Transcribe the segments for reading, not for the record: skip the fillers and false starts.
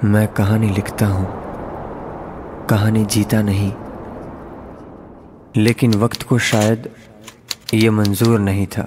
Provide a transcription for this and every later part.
मैं कहानी लिखता हूँ, कहानी जीता नहीं, लेकिन वक्त को शायद ये मंजूर नहीं था।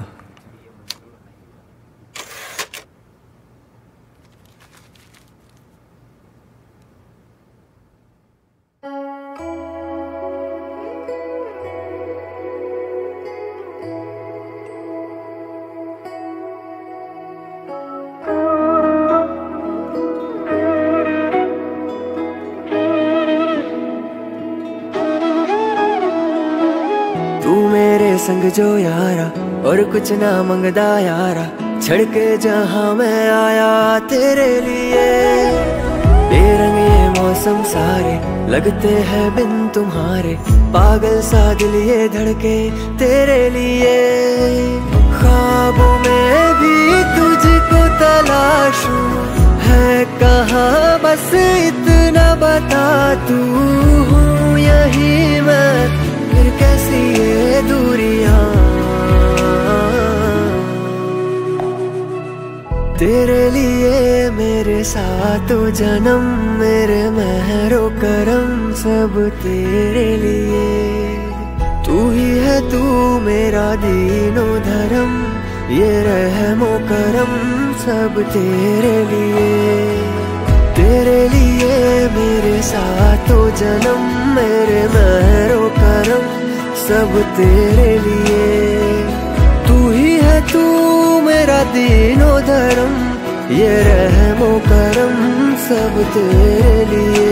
तू मेरे संग जो यारा और कुछ ना मंगदा यारा, छड़ के जहां मैं आया तेरे लिए। बेरंग ये मौसम सारे लगते हैं बिन तुम्हारे, पागल सा दिल ये धड़के तेरे लिए। ख्वाबों में भी तुझको तलाशूं, है कहाँ बस इतना बता। तू हूँ यही मैं, फिर कैसी ये दूरियां। तेरे लिए मेरे साथों जन्म, मेरे मेहरो करम सब तेरे लिए। तू ही है तू मेरा दीनो धर्म, ये रहमो करम सब तेरे लिए। तेरे लिए मेरे साथों जन्म, मेरे मेहरो करम सब तेरे लिए। तू ही है तू मेरा दीनो धर्म, ये रहमो करम सब तेरे लिए।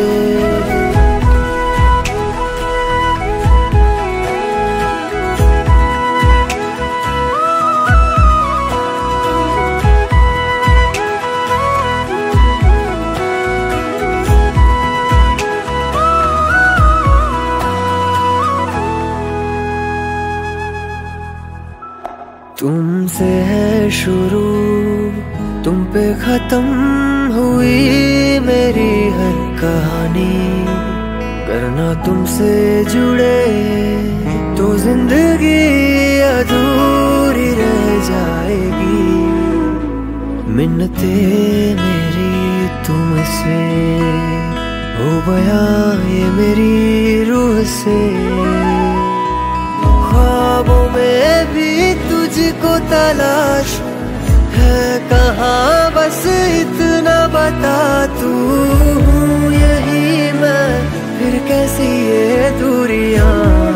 तुमसे है शुरू, तुम पे खत्म हुई मेरी हर कहानी। करना तुमसे जुड़े तो जिंदगी अधूरी रह जाएगी। मिन्नते मेरी तुमसे हो बयां ये मेरी रूह से। ख्वाबों में भी तुझको तलाश है कहाँ बस इतना बता। तू हूँ यही मैं, फिर कैसी ये दूरियां।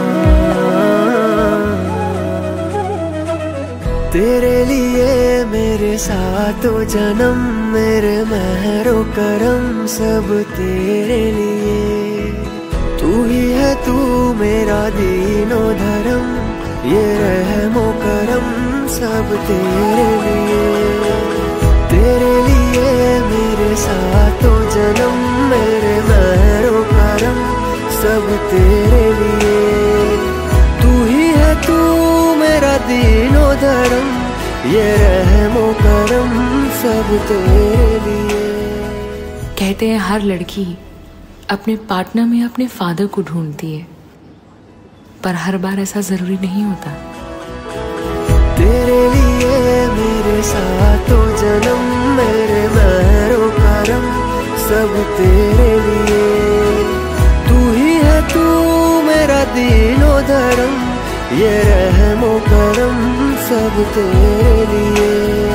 तेरे लिए मेरे साथों जन्म, मेरे मेहरो करम सब तेरे लिए। तू ही है तू मेरा दीनो धर्म, ये रहमो करम सब तेरे लिए। तेरे लिए मेरे साथों जन्म, मेरे मेहरो करम सब तेरे लिए। तू ही है तू मेरा दीनो धर्म, ये रहमो करम सब तेरे लिए। कहते हैं हर लड़की अपने पार्टनर में अपने फादर को ढूंढती है, पर हर बार ऐसा जरूरी नहीं होता। तेरे लिए मेरे साथों जन्म, मेरे मेहरो करम सब तेरे लिए। तू ही है तू मेरा दीनो धर्म, ये रहमो करम सब तेरे लिए।